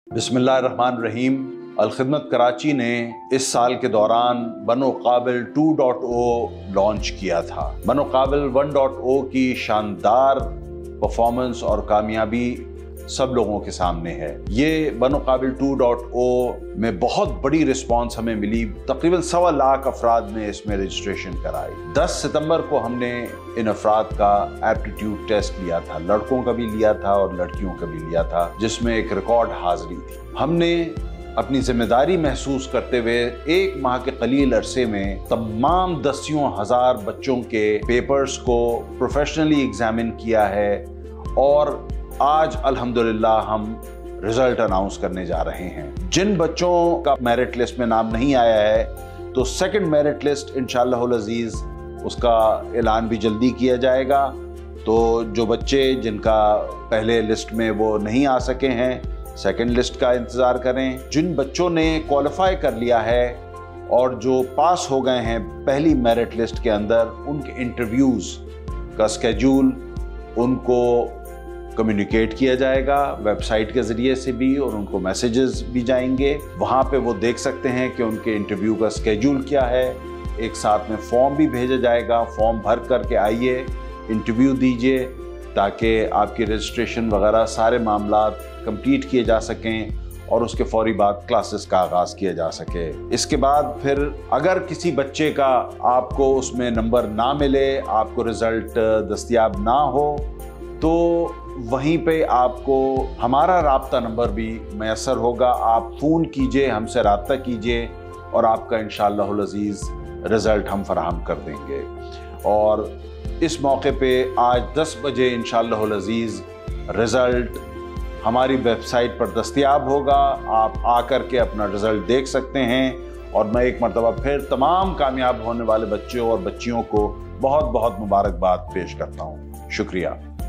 बिस्मिल्लाहिर्रहमानिर्रहीम। अलखिदमत कराची ने इस साल के दौरान बनो काबिल 2.0 लॉन्च किया था। बनो काबिल 1.0 की शानदार परफॉर्मेंस और कामयाबी सब लोगों के सामने है। ये बनो काबिल 2.0 में बहुत बड़ी रिस्पांस हमें मिली। तकरीबन 1.25 लाख अफराद ने इसमें रजिस्ट्रेशन कराई। 10 सितंबर को हमने इन अफराद का एप्टीट्यूड टेस्ट लिया था, लड़कों का भी लिया था और लड़कियों का भी लिया था, जिसमें एक रिकॉर्ड हाजिरी थी। हमने अपनी जिम्मेदारी महसूस करते हुए 1 माह के कलील अरसे में तमाम दसियों हजार बच्चों के पेपर्स को प्रोफेशनली एग्जामिन किया है और आज अल्हम्दुलिल्लाह हम रिजल्ट अनाउंस करने जा रहे हैं। जिन बच्चों का मेरिट लिस्ट में नाम नहीं आया है तो सेकंड मेरिट लिस्ट इंशाअल्लाहुल अजीज उसका ऐलान भी जल्दी किया जाएगा। तो जो बच्चे जिनका पहले लिस्ट में वो नहीं आ सके हैं, सेकंड लिस्ट का इंतज़ार करें। जिन बच्चों ने क्वालिफाई कर लिया है और जो पास हो गए हैं पहली मेरिट लिस्ट के अंदर, उनके इंटरव्यूज़ का स्केड्यूल उनको कम्युनिकेट किया जाएगा वेबसाइट के ज़रिए से भी, और उनको मैसेजेस भी जाएंगे। वहाँ पे वो देख सकते हैं कि उनके इंटरव्यू का स्केड्यूल क्या है। एक साथ में फॉर्म भी भेजा जाएगा। फॉर्म भर करके आइए, इंटरव्यू दीजिए, ताकि आपकी रजिस्ट्रेशन वगैरह सारे मामलात कंप्लीट किए जा सकें और उसके फौरी बाद क्लासेस का आगाज़ किया जा सके। इसके बाद फिर अगर किसी बच्चे का आपको उसमें नंबर ना मिले, आपको रिज़ल्ट दस्तयाब ना हो, तो वहीं पे आपको हमारा राब्ता नंबर भी मैसर होगा। आप फ़ोन कीजिए, हमसे राब्ता कीजिए और आपका इंशाअल्लाहुल अज़ीज़ रिज़ल्ट हम फराहम कर देंगे। और इस मौके पे आज 10 बजे इंशाअल्लाहुल अज़ीज़ रिज़ल्ट हमारी वेबसाइट पर दस्तयाब होगा। आप आकर के अपना रिज़ल्ट देख सकते हैं। और मैं एक मरतबा फिर तमाम कामयाब होने वाले बच्चों और बच्चियों को बहुत बहुत मुबारकबाद पेश करता हूँ। शुक्रिया।